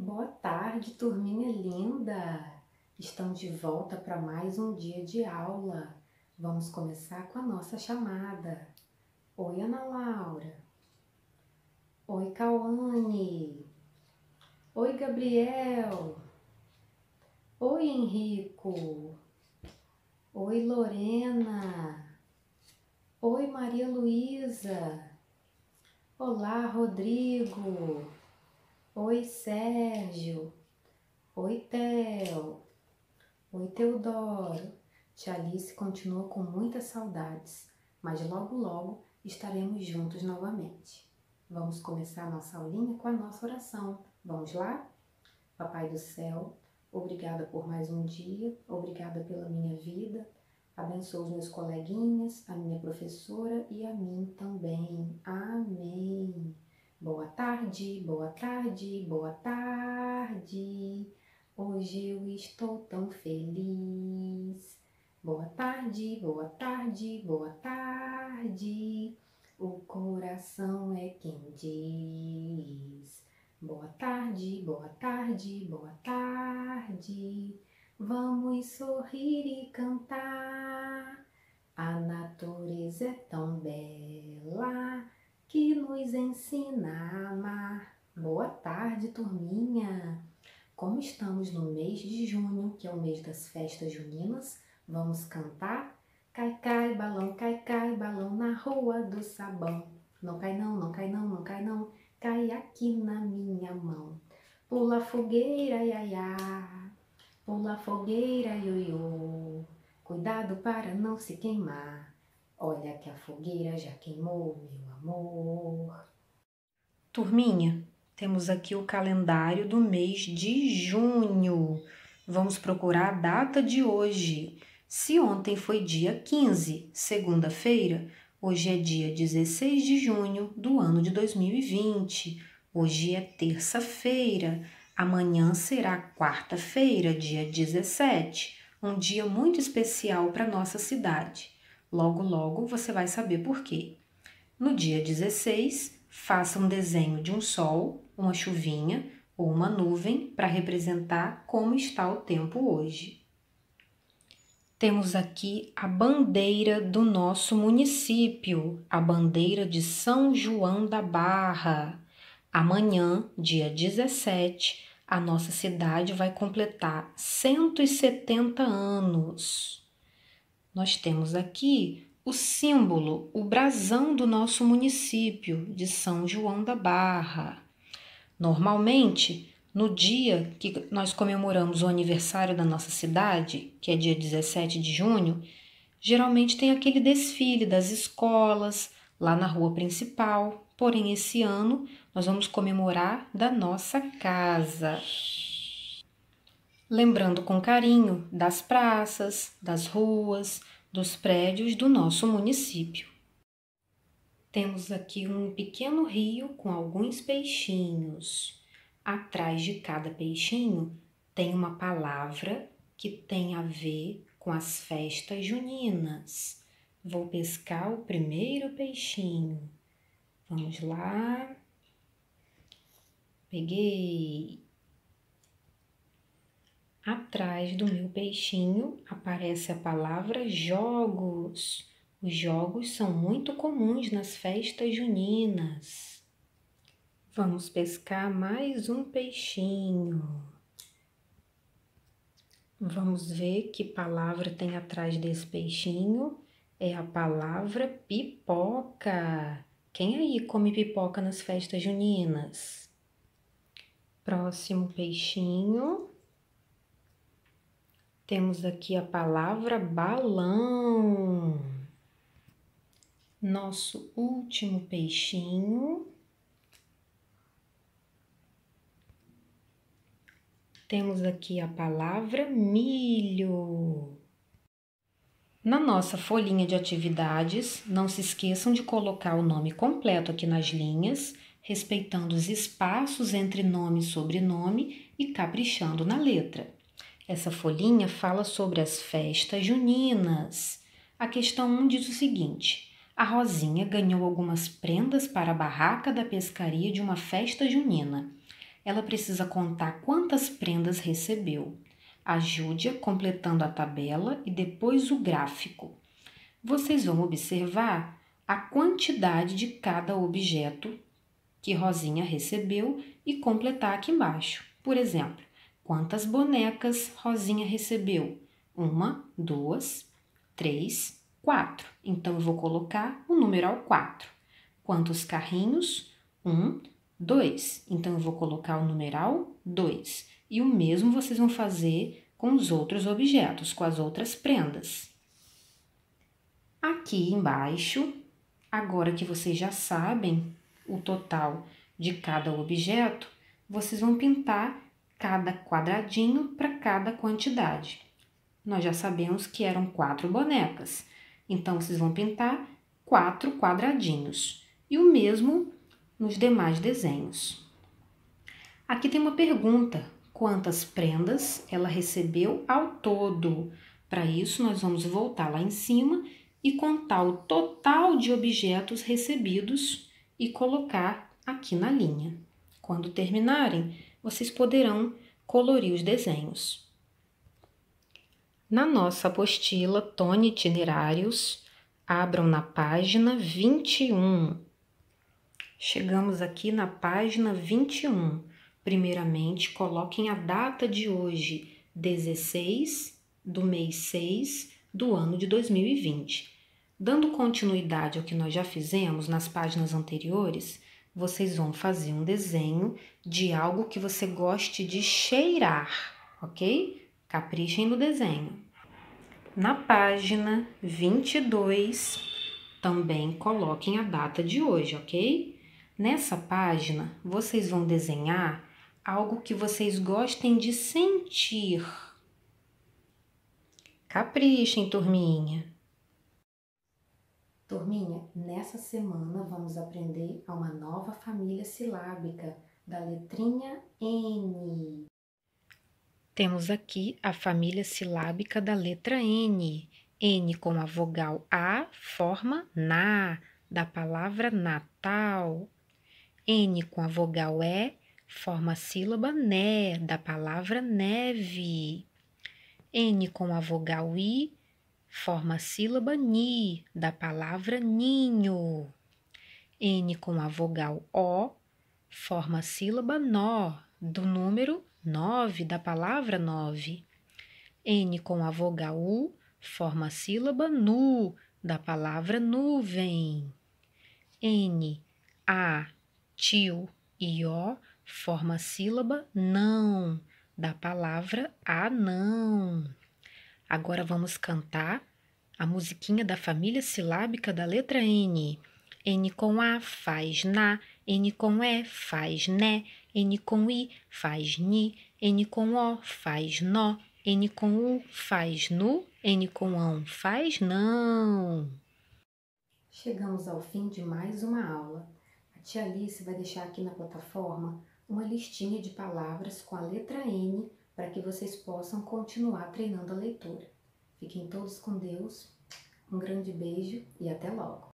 Boa tarde, turminha linda! Estamos de volta para mais um dia de aula. Vamos começar com a nossa chamada. Oi, Ana Laura. Oi, Cauane. Oi, Gabriel. Oi, Henrico. Oi, Lorena. Oi, Maria Luísa. Olá, Rodrigo. Oi, Sérgio. Oi, Theo. Oi, Teodoro. Tia Alice continua com muitas saudades, mas logo logo estaremos juntos novamente. Vamos começar a nossa aulinha com a nossa oração. Vamos lá? Papai do céu, obrigada por mais um dia, obrigada pela minha vida. Abençoa os meus coleguinhas, a minha professora e a mim também. Amém. Boa tarde, boa tarde, boa tarde. Hoje eu estou tão feliz. Boa tarde, boa tarde, boa tarde. O coração é quem diz. Boa tarde, boa tarde, boa tarde. Vamos sorrir e cantar. A natureza é tão bela que nos ensina a amar. Boa tarde, turminha. Como estamos no mês de junho, que é o mês das festas juninas, vamos cantar? Cai, cai, balão na rua do sabão. Não cai não, não cai não, não cai não, cai aqui na minha mão. Pula fogueira, iaiá, pula fogueira, ioiô. Cuidado para não se queimar. Olha que a fogueira já queimou, meu amor. Turminha, temos aqui o calendário do mês de junho. Vamos procurar a data de hoje. Se ontem foi dia 15, segunda-feira, hoje é dia 16 de junho do ano de 2020. Hoje é terça-feira. Amanhã será quarta-feira, dia 17, um dia muito especial para nossa cidade. Logo, logo você vai saber por quê. No dia 16, faça um desenho de um sol, uma chuvinha ou uma nuvem para representar como está o tempo hoje. Temos aqui a bandeira do nosso município, a bandeira de São João da Barra. Amanhã, dia 17, a nossa cidade vai completar 170 anos. Nós temos aqui o símbolo, o brasão do nosso município de São João da Barra. Normalmente, no dia que nós comemoramos o aniversário da nossa cidade, que é dia 17 de junho, geralmente tem aquele desfile das escolas lá na rua principal. Porém, esse ano nós vamos comemorar da nossa casa. Lembrando com carinho das praças, das ruas, dos prédios do nosso município. Temos aqui um pequeno rio com alguns peixinhos. Atrás de cada peixinho tem uma palavra que tem a ver com as festas juninas. Vou pescar o primeiro peixinho. Vamos lá. Peguei. Atrás do meu peixinho aparece a palavra jogos. Os jogos são muito comuns nas festas juninas. Vamos pescar mais um peixinho. Vamos ver que palavra tem atrás desse peixinho. É a palavra pipoca. Quem aí come pipoca nas festas juninas? Próximo peixinho. Temos aqui a palavra balão. Nosso último peixinho. Temos aqui a palavra milho. Na nossa folhinha de atividades, não se esqueçam de colocar o nome completo aqui nas linhas, respeitando os espaços entre nome e sobrenome e caprichando na letra. Essa folhinha fala sobre as festas juninas. A questão 1 diz o seguinte: a Rosinha ganhou algumas prendas para a barraca da pescaria de uma festa junina. ela precisa contar quantas prendas recebeu. Ajude-a completando a tabela e depois o gráfico. Vocês vão observar a quantidade de cada objeto que Rosinha recebeu e completar aqui embaixo. Por exemplo, quantas bonecas Rosinha recebeu? 1, 2, 3, 4. Então, eu vou colocar o numeral 4. Quantos carrinhos? 1, 2. Então, eu vou colocar o numeral 2. E o mesmo vocês vão fazer com os outros objetos, com as outras prendas. Aqui embaixo, agora que vocês já sabem o total de cada objeto, vocês vão pintar cada quadradinho para cada quantidade. Nós já sabemos que eram 4 bonecas, então vocês vão pintar 4 quadradinhos. E o mesmo nos demais desenhos. Aqui tem uma pergunta: quantas prendas ela recebeu ao todo? Para isso, nós vamos voltar lá em cima e contar o total de objetos recebidos e colocar aqui na linha. Quando terminarem, vocês poderão colorir os desenhos. Na nossa apostila Tony Itinerários, abram na página 21. Chegamos aqui na página 21. Primeiramente, coloquem a data de hoje, 16 do mês 6 do ano de 2020. Dando continuidade ao que nós já fizemos nas páginas anteriores, vocês vão fazer um desenho de algo que você goste de cheirar, ok? Caprichem no desenho. Na página 22, também coloquem a data de hoje, ok? Nessa página, vocês vão desenhar algo que vocês gostem de sentir. Caprichem, turminha! Turminha, nessa semana vamos aprender a uma nova família silábica da letrinha N. Temos aqui a família silábica da letra N. N com a vogal A forma na, da palavra Natal. N com a vogal E forma a sílaba né, da palavra neve. N com a vogal I forma a sílaba ni, da palavra ninho. N com a vogal O forma a sílaba nó, do número 9, da palavra 9. N com a vogal U forma a sílaba nu, da palavra nuvem. N, A, tio e O forma a sílaba não, da palavra anão. Agora vamos cantar a musiquinha da família silábica da letra N. N com A faz na, N com E faz né, N com I faz ni, N com O faz nó, N com U faz nu, N com ão faz não. Chegamos ao fim de mais uma aula. A tia Alice vai deixar aqui na plataforma uma listinha de palavras com a letra N para que vocês possam continuar treinando a leitura. Fiquem todos com Deus, um grande beijo e até logo!